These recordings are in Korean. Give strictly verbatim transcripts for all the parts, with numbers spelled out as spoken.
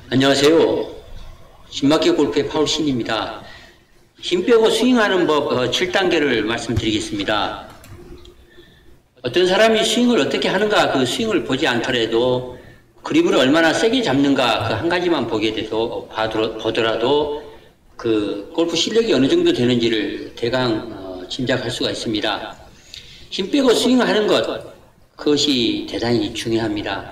안녕하세요. 신맞게 골프의 파울신입니다. 힘 빼고 스윙하는 법 칠 단계를 말씀드리겠습니다. 어떤 사람이 스윙을 어떻게 하는가 그 스윙을 보지 않더라도 그립을 얼마나 세게 잡는가 그 한 가지만 보게 돼도 보더라도 그 골프 실력이 어느 정도 되는지를 대강 짐작할 수가 있습니다. 힘 빼고 스윙하는 것 그것이 대단히 중요합니다.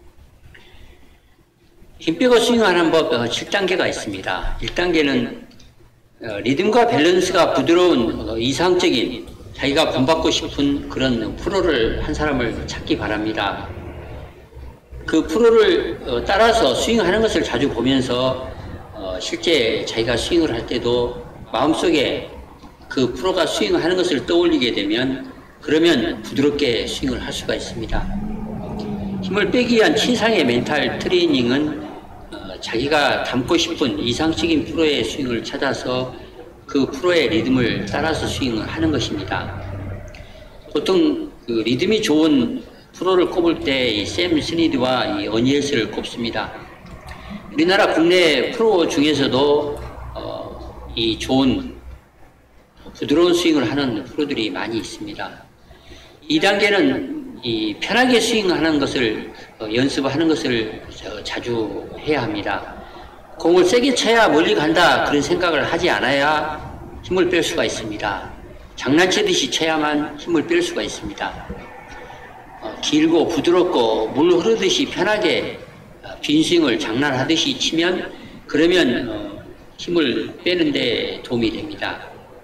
힘 빼고 스윙하는 법 칠 단계가 있습니다. 일 단계는 리듬과 밸런스가 부드러운 이상적인 자기가 본받고 싶은 그런 프로를 한 사람을 찾기 바랍니다. 그 프로를 따라서 스윙하는 것을 자주 보면서 실제 자기가 스윙을 할 때도 마음속에 그 프로가 스윙하는 것을 떠올리게 되면 그러면 부드럽게 스윙을 할 수가 있습니다. 힘을 빼기 위한 최상의 멘탈 트레이닝은 자기가 닮고 싶은 이상적인 프로의 스윙을 찾아서 그 프로의 리듬을 따라서 스윙을 하는 것입니다. 보통 그 리듬이 좋은 프로를 꼽을 때 이 샘 스니드와 이 어니엘스를 꼽습니다. 우리나라 국내 프로 중에서도 어, 이 좋은 부드러운 스윙을 하는 프로들이 많이 있습니다. 이 단계는 이 편하게 스윙하는 것을 어, 연습하는 것을 자주 해야 합니다. 공을 세게 쳐야 멀리 간다 그런 생각을 하지 않아야 힘을 뺄 수가 있습니다. 장난치듯이 쳐야만 힘을 뺄 수가 있습니다. 어, 길고 부드럽고 물 흐르듯이 편하게 어, 빈 스윙을 장난하듯이 치면 그러면 어, 힘을 빼는 데 도움이 됩니다.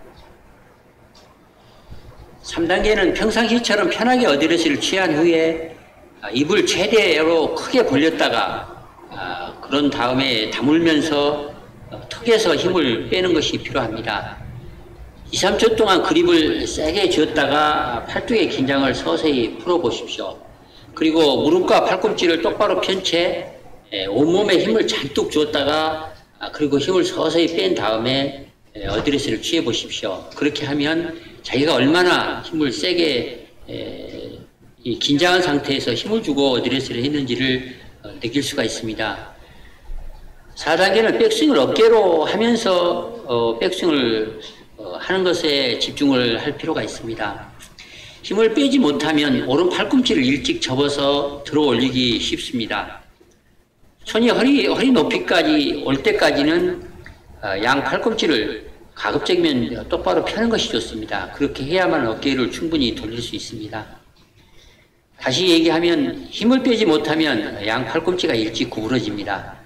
삼 단계는 평상시처럼 편하게 어드레스를 취한 후에 입을 최대로 크게 벌렸다가 그런 다음에 다물면서 턱에서 힘을 빼는 것이 필요합니다. 이, 삼 초 동안 그립을 세게 쥐었다가 팔뚝의 긴장을 서서히 풀어보십시오. 그리고 무릎과 팔꿈치를 똑바로 편 채 온몸에 힘을 잔뜩 주었다가 그리고 힘을 서서히 뺀 다음에 어드레스를 취해 보십시오. 그렇게 하면 자기가 얼마나 힘을 세게 에, 이 긴장한 상태에서 힘을 주고 어드레스를 했는지를 어, 느낄 수가 있습니다. 사 단계는 백스윙을 어깨로 하면서 어, 백스윙을 어, 하는 것에 집중을 할 필요가 있습니다. 힘을 빼지 못하면 오른 팔꿈치를 일찍 접어서 들어 올리기 쉽습니다. 손이 허리, 허리 높이까지 올 때까지는 어, 양 팔꿈치를 가급적이면 똑바로 펴는 것이 좋습니다. 그렇게 해야만 어깨를 충분히 돌릴 수 있습니다. 다시 얘기하면 힘을 빼지 못하면 양 팔꿈치가 일찍 구부러집니다.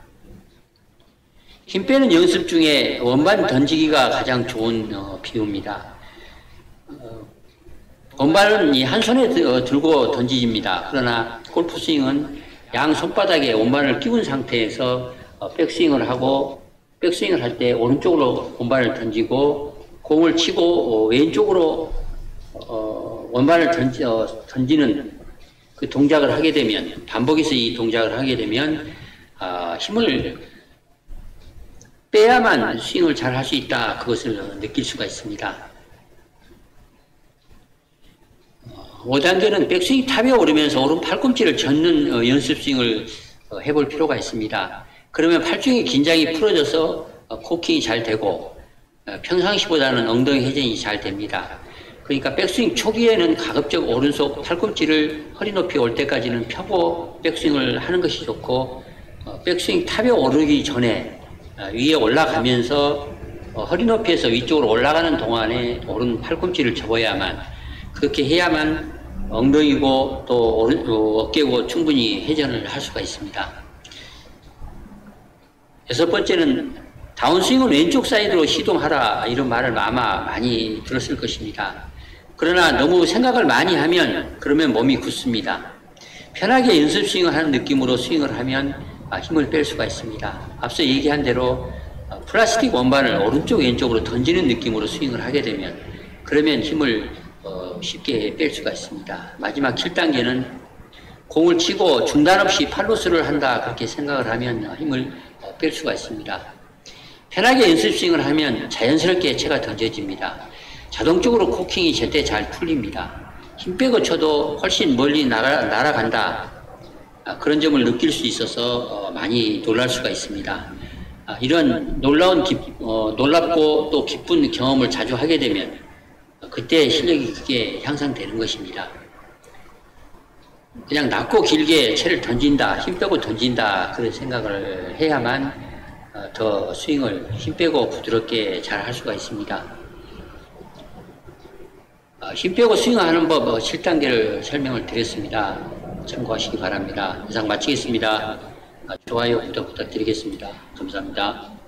힘 빼는 연습 중에 원반 던지기가 가장 좋은 어, 비유입니다. 어, 원반은 이 한 손에 드, 들고 던지집니다. 그러나 골프 스윙은 양 손바닥에 원반을 끼운 상태에서 어, 백스윙을 하고 백스윙을 할 때 오른쪽으로 원반을 던지고 공을 치고 어, 왼쪽으로 어, 원반을 던지, 어, 던지는 그 동작을 하게 되면 반복해서 이 동작을 하게 되면 어, 힘을 빼야만 스윙을 잘 할 수 있다 그것을 느낄 수가 있습니다. 오 단계는 백스윙 탑에 오르면서 오른 팔꿈치를 젓는 어, 연습 스윙을 어, 해볼 필요가 있습니다. 그러면 팔중의 긴장이 풀어져서 코킹이 잘 되고 평상시보다는 엉덩이 회전이 잘 됩니다. 그러니까 백스윙 초기에는 가급적 오른손 팔꿈치를 허리 높이 올 때까지는 펴고 백스윙을 하는 것이 좋고 백스윙 탑에 오르기 전에 위에 올라가면서 허리 높이에서 위쪽으로 올라가는 동안에 오른 팔꿈치를 접어야만 그렇게 해야만 엉덩이고 또 어깨고 충분히 회전을 할 수가 있습니다. 여섯 번째는 다운스윙은 왼쪽 사이드로 시동하라 이런 말을 아마 많이 들었을 것입니다. 그러나 너무 생각을 많이 하면 그러면 몸이 굳습니다. 편하게 연습 스윙을 하는 느낌으로 스윙을 하면 힘을 뺄 수가 있습니다. 앞서 얘기한 대로 플라스틱 원반을 오른쪽 왼쪽으로 던지는 느낌으로 스윙을 하게 되면 그러면 힘을 쉽게 뺄 수가 있습니다. 마지막 칠 단계는 공을 치고 중단 없이 팔로스를 한다 그렇게 생각을 하면 힘을 뺄 수가 있습니다. 편하게 연습 스윙을 하면 자연스럽게 채가 던져집니다. 자동적으로 코킹이 제때 잘 풀립니다. 힘 빼고 쳐도 훨씬 멀리 날아, 날아간다 아, 그런 점을 느낄 수 있어서 어, 많이 놀랄 수가 있습니다. 아, 이런 놀라운 기, 어, 놀랍고 또 기쁜 경험을 자주 하게 되면 그때 실력이 크게 향상되는 것입니다. 그냥 낮고 길게 채를 던진다, 힘 빼고 던진다 그런 생각을 해야만 어, 더 스윙을 힘 빼고 부드럽게 잘 할 수가 있습니다. 어, 힘 빼고 스윙하는 법 어, 칠 단계를 설명을 드렸습니다. 참고하시기 바랍니다. 이상 마치겠습니다. 어, 좋아요, 구독 부탁드리겠습니다. 감사합니다.